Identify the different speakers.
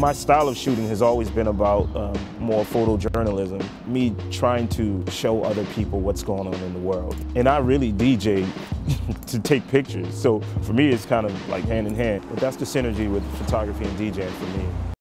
Speaker 1: My style of shooting has always been about more photojournalism, me trying to show other people what's going on in the world. And I really DJ to take pictures, so for me it's kind of like hand in hand. But that's the synergy with photography and DJing for me.